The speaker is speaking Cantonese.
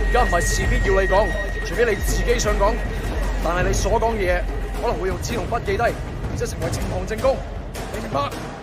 而家唔係事必要你講，除非你自己想講，但係你所講嘅嘢可能會用紙同筆記低，然之後成為呈堂證供，你明白？